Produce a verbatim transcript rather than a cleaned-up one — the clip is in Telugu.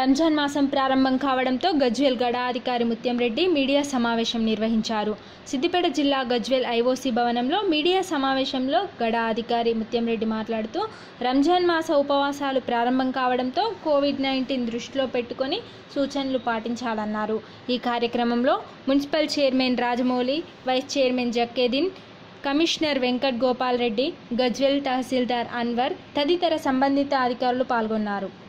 రంజాన్ మాసం ప్రారంభం కావడంతో గజ్వేల్ గడా అధికారి ముత్యం రెడ్డి మీడియా సమావేశం నిర్వహించారు. సిద్దిపేట జిల్లా గజ్వేల్ ఐఓసీ భవనంలో మీడియా సమావేశంలో గడా అధికారి ముత్యం రెడ్డి మాట్లాడుతూ రంజాన్ మాస ఉపవాసాలు ప్రారంభం కావడంతో కోవిడ్ నైన్టీన్ దృష్టిలో పెట్టుకొని సూచనలు పాటించాలన్నారు. ఈ కార్యక్రమంలో municipal chairman Rajamouli, vice chairman Jakkedin, commissioner Venkat Gopal Reddy, Gajwel తహసీల్దార్ అన్వర్ తదితర సంబంధిత అధికారులు పాల్గొన్నారు.